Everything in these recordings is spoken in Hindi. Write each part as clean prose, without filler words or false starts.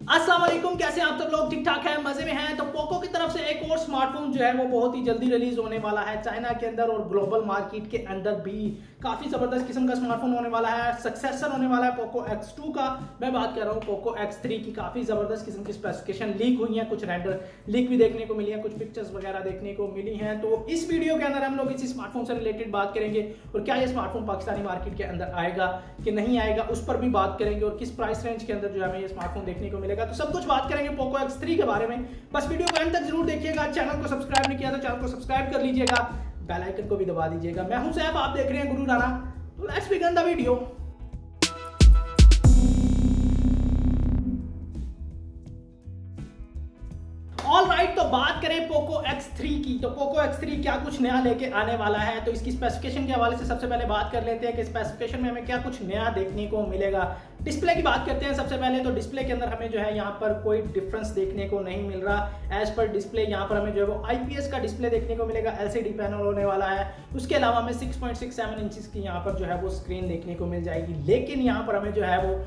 अस्सलाम वालेकुम, कैसे हैं आप सब लोग? ठीक ठाक है, मजे में हैं। तो पोको की तरफ से एक और स्मार्टफोन जो है वो बहुत ही जल्दी रिलीज होने वाला है चाइना के अंदर और ग्लोबल मार्केट के अंदर भी काफी जबरदस्त किस्म का स्मार्टफोन होने वाला है। सक्सेसर होने वाला है पोको X2 का। मैं बात कर रहा हूँ पोको X3 की। काफी जबरदस्त किस्म की स्पेसिफिकेशन लीक हुई है, कुछ रेंडर लीक भी देखने को मिली है, कुछ पिक्चर्स वगैरह देखने को मिली हैं। तो इस वीडियो के अंदर हम लोग इसी स्मार्टफोन से रिलेटेड बात करेंगे और क्या ये स्मार्टफोन पाकिस्तानी मार्केट के अंदर आएगा कि नहीं आएगा उस पर भी बात करेंगे और किस प्राइस रेंज के अंदर जो हमें ये स्मार्टफोन देखने को मिलेगा। तो सब कुछ बात करेंगे पोको X3 के बारे में। बस वीडियो को एंड तक जरूर देखिएगा। चैनल को सब्सक्राइब नहीं किया तो चैनल को सब्सक्राइब कर लीजिएगा, बेल आइकन को भी दबा दीजिएगा। मैं हूं सैफ, आप देख रहे हैं गुरु राना। तो let's begin the video. Alright, तो बात करें पोको X3 की। तो पोको X3 क्या कुछ नया लेके आने वाला है, तो इसकी स्पेसिफिकेशन के हवाले से सबसे पहले बात कर लेते हैं कि स्पेसिफिकेशन में हमें क्या कुछ नया देखने को मिलेगा। डिस्प्ले की बात करते हैं सबसे पहले। तो डिस्प्ले के अंदर हमें जो है यहाँ पर कोई डिफरेंस देखने को नहीं मिल रहा। एज पर डिस्प्ले यहाँ पर हमें जो है वो IPS का डिस्प्ले देखने को मिलेगा, LCD पैनल होने वाला है। उसके अलावा हमें 6.67 इंचेस की यहाँ पर जो है वो स्क्रीन देखने को मिल जाएगी। लेकिन यहाँ पर हमें जो है वो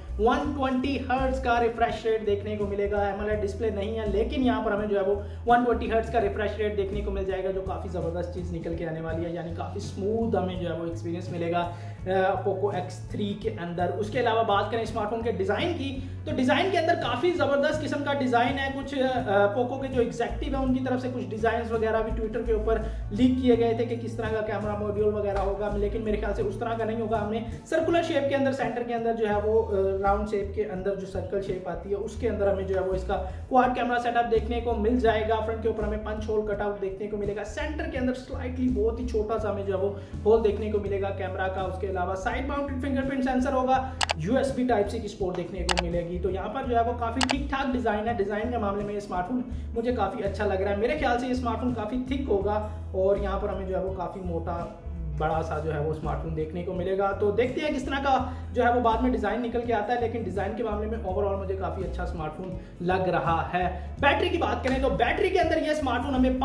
120 हर्ट्ज का रिफ्रेश रेट देखने को मिलेगा। AMOLED डिस्प्ले नहीं है, लेकिन यहाँ पर हमें जो है वो 120 हर्ट्ज का रिफ्रेश रेट देखने को मिल जाएगा, जो काफी जबरदस्त चीज निकल के आने वाली है। यानी काफी स्मूथ हमें जो है वो एक्सपीरियंस मिलेगा पोको X3 के अंदर। उसके अलावा बात करें स्मार्टफोन के डिजाइन की, तो डिजाइन के अंदर काफी जबरदस्त किस्म का डिजाइन है। कुछ पोको के जो एग्जेक्टिव है उनकी तरफ से कुछ डिजाइन वगैरह भी ट्विटर के ऊपर लीक किए गए थे कि किस तरह का कैमरा मॉड्यूल वगैरह होगा, लेकिन मेरे ख्याल से उस तरह का नहीं होगा। हमने सर्कुलर शेप के अंदर, सेंटर के अंदर जो है वो राउंड शेप के अंदर जो सर्कल शेप आती है उसके अंदर हमें जो है वो इसका क्वाड कैमरा सेटअप देखने को मिल जाएगा। फ्रंट के ऊपर हमें पंच होल कटआउट देखने को मिलेगा। सेंटर के अंदर स्लाइटली बहुत ही छोटा सा हमें जो है वो होल देखने को मिलेगा कैमरा का। उसके अलावा साइड माउंटेड फिंगरप्रिंट सेंसर होगा, USB टाइप-C की सपोर्ट देखने को मिलेगी। तो यहाँ पर जो है वो काफी ठीक ठाक डिजाइन है। डिजाइन के मामले में ये स्मार्टफोन मुझे काफी अच्छा लग रहा है। मेरे ख्याल से ये स्मार्टफोन काफी थिक होगा और यहाँ पर हमें जो है वो काफी मोटा बड़ा सा जो है वो स्मार्टफोन देखने को मिलेगा। तो देखते हैं किस तरह का जो है वो बाद में डिजाइन निकल के आता है, लेकिन डिजाइन के मामले में ओवरऑल मुझे काफी अच्छा स्मार्टफोन लग रहा है। बैटरी की बात करें तो बैटरी के अंदर ये स्मार्टफोन हमें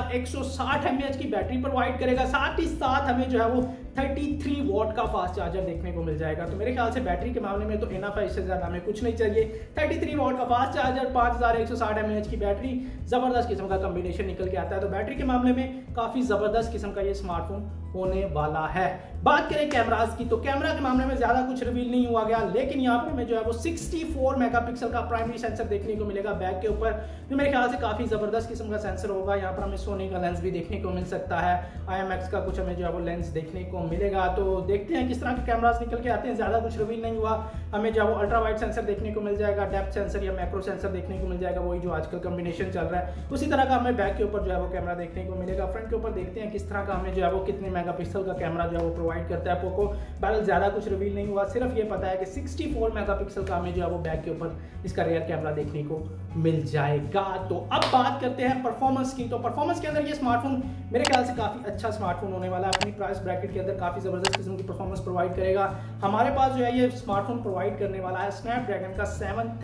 5160 mAh की बैटरी प्रोवाइड करेगा। साथ ही साथ हमें जो है वो 33 वॉट का फास्ट चार्जर देखने को मिल जाएगा। तो मेरे ख्याल से बैटरी के मामले में तो इनफ है, इससे ज्यादा हमें कुछ नहीं चाहिए। 33 वॉट का फास्ट चार्जर, 5160 mAh की बैटरी, जबरदस्त किस्म का कॉम्बिनेशन निकल के आता है। तो बैटरी के मामले में काफी जबरदस्त किस्म का ये स्मार्टफोन होने वाला है। बात करें कैमरास की, तो कैमरा के मामले में ज्यादा कुछ रिवील नहीं हुआ गया, लेकिन यहाँ पर हमें जो है वो 64 मेगापिक्सल का प्राइमरी सेंसर देखने को मिलेगा बैक के ऊपर, जो मेरे ख्याल से काफी जबरदस्त किस्म का सेंसर होगा। यहाँ पर हमें सोनी का लेंस भी देखने को मिल सकता है, IMX का कुछ हमें जो है वो लेंस देखने को मिलेगा। तो देखते हैं किस तरह के कैमरास निकल के आते हैं। ज्यादा कुछ रिवील नहीं हुआ। हमें जो है वो अल्ट्रा वाइड सेंसर देखने को मिल जाएगा, डेप्थ सेंसर या मैक्रो सेंसर देखने को मिल जाएगा, वही जो आजकल कॉम्बिनेशन चल रहा है उसी तरह का हमें बैक के ऊपर जो है वो कैमरा देखने को मिलेगा। फ्रंट के ऊपर देखते हैं किस तरह का हमें जो है वो कितने मेगापिक्सल का कैमरा जो है वो प्रोवाइड करता है पोको। बहरहाल ज्यादा कुछ रिवील नहीं हुआ, सिर्फ ये पता है कि 64 मेगापिक्सल का हमें जो है वो बैक के ऊपर इसका रियर कैमरा देखने को मिल जाएगा। तो अब बात करते हैं परफॉर्मेंस की। तो परफॉर्मेंस के अंदर ये स्मार्टफोन मेरे ख्याल से काफी अच्छा स्मार्टफोन होने वाला है। अपनी प्राइस ब्रैकेट के अंदर काफी जबरदस्त किस्म की परफॉर्मेंस प्रोवाइड करेगा। हमारे पास जो है ये स्मार्टफोन प्रोवाइड करने वाला है स्नैपड्रैगन का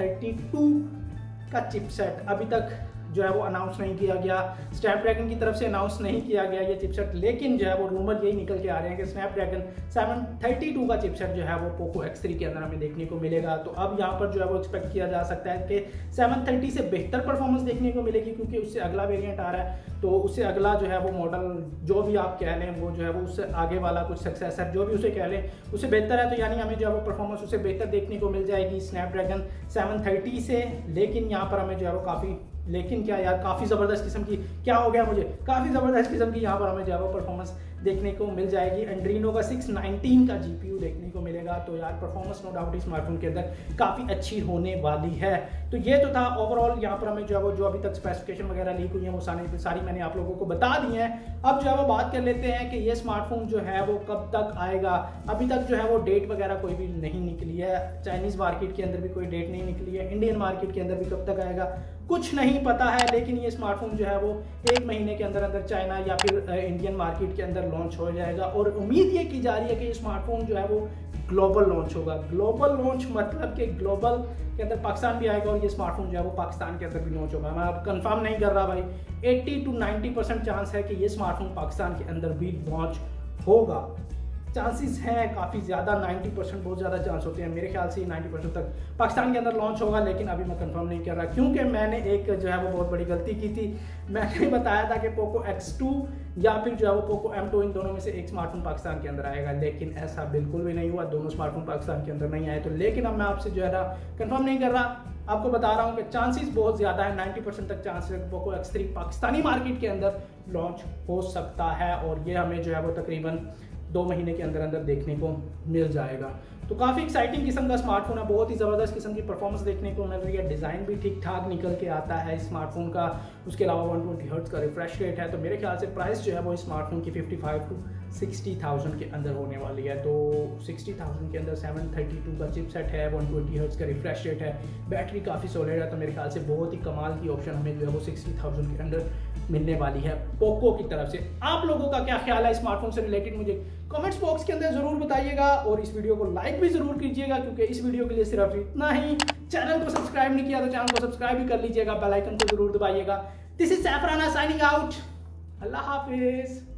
732 का चिपसेट। अभी तक जो है वो अनाउंस नहीं किया गया, स्नैपड्रैगन की तरफ से अनाउंस नहीं किया गया ये चिपसेट, लेकिन जो है वो रूमर यही निकल के आ रहे हैं कि स्नैपड्रैगन 732 का चिपसेट जो है वो पोको X3 के अंदर हमें देखने को मिलेगा। तो अब यहाँ पर जो है वो एक्सपेक्ट किया जा सकता है कि 730 से बेहतर परफॉर्मेंस देखने को मिलेगी, क्योंकि उससे अगला वेरिएंट आ रहा है। तो उससे अगला जो है वो मॉडल जो भी आप कह लें वो जो है वो उससे आगे वाला कुछ सक्सेसर जो भी उसे कह लें उससे बेहतर है। तो यानी हमें जो है वो परफॉर्मेंस उससे बेहतर देखने को मिल जाएगी स्नैपड्रैगन 730 से। लेकिन यहाँ पर हमें जो है वो लेकिन क्या यार, काफ़ी ज़बरदस्त किस्म की क्या हो गया मुझे, काफ़ी ज़बरदस्त किस्म की यहाँ पर हमें जो है वो परफॉर्मेंस देखने को मिल जाएगी। एंड्रीनो का 619 का GPU देखने को मिलेगा। तो यार परफॉर्मेंस नो डाउट स्मार्टफोन के अंदर काफ़ी अच्छी होने वाली है। तो ये तो था ओवरऑल। यहाँ पर हमें जो है वो जो अभी तक स्पेसिफिकेशन वगैरह लीक हुई है वो सारी मैंने आप लोगों को बता दी हैं। अब जो है वो बात कर लेते हैं कि ये स्मार्टफोन जो है वो कब तक आएगा। अभी तक जो है वो डेट वगैरह कोई भी नहीं निकली है। चाइनीज़ मार्केट के अंदर भी कोई डेट नहीं निकली है, इंडियन मार्केट के अंदर भी कब तक आएगा कुछ नहीं पता है। लेकिन ये स्मार्टफोन जो है वो 1 महीने के अंदर अंदर चाइना या फिर इंडियन मार्केट के अंदर लॉन्च हो जाएगा। और उम्मीद ये की जा रही है कि ये स्मार्टफोन जो है वो ग्लोबल लॉन्च होगा। ग्लोबल लॉन्च मतलब कि ग्लोबल के अंदर पाकिस्तान भी आएगा और ये स्मार्टफोन जो है वो पाकिस्तान के अंदर भी लॉन्च होगा। मैं अब कंफर्म नहीं कर रहा भाई, 80 to 90% चांस है कि ये स्मार्टफोन पाकिस्तान के अंदर भी लॉन्च होगा। चांसेस हैं काफ़ी ज़्यादा, 90% बहुत ज़्यादा चांस होते हैं। मेरे ख्याल से 90% तक पाकिस्तान के अंदर लॉन्च होगा, लेकिन अभी मैं कंफर्म नहीं कर रहा क्योंकि मैंने एक जो है वो बहुत बड़ी गलती की थी। मैंने बताया था कि पोको X2 या फिर जो है वो पोको M2 इन दोनों में से एक स्मार्टफोन पाकिस्तान के अंदर आएगा, लेकिन ऐसा बिल्कुल भी नहीं हुआ। दोनों स्मार्टफोन पाकिस्तान के अंदर नहीं आए। तो लेकिन अब मैं आपसे जो है ना कंफर्म नहीं कर रहा, आपको बता रहा हूँ कि चांसेस बहुत ज़्यादा है, 90% तक चांसेस है पोको X3 पाकिस्तानी मार्केट के अंदर लॉन्च हो सकता है और ये हमें जो है वो तकरीबन 2 महीने के अंदर अंदर देखने को मिल जाएगा। तो काफ़ी एक्साइटिंग किस्म का स्मार्टफोन है, बहुत ही ज़बरदस्त किस्म की परफॉर्मेंस देखने को मिल रही है। डिज़ाइन भी ठीक ठाक निकल के आता है इस स्मार्टफोन का। उसके अलावा 120 हर्ट्ज का रिफ्रेश रेट है। तो मेरे ख्याल से प्राइस जो है वो इस स्मार्टफोन की 55 to 60,000 के अंदर होने वाली है। तो 60,000 के अंदर 732 का चिपसेट है, 120 हर्ट्ज का रिफ्रेश रेट है, बैटरी काफ़ी सॉलिड है। तो मेरे ख्याल से बहुत ही कमाल की ऑप्शन हमें जो है वो 60,000 के अंदर मिलने वाली है पोको की तरफ से। आप लोगों का क्या ख्याल है स्मार्टफोन से रिलेटेड, मुझे कमेंट्स बॉक्स के अंदर जरूर बताइएगा और इस वीडियो को लाइक भी जरूर कीजिएगा, क्योंकि इस वीडियो के लिए सिर्फ इतना ही। चैनल को सब्सक्राइब नहीं किया तो चैनल को सब्सक्राइब भी कर लीजिएगा, बेल आइकन को जरूर दबाइएगा। This is Safrana signing out. अल्लाह हाफिज।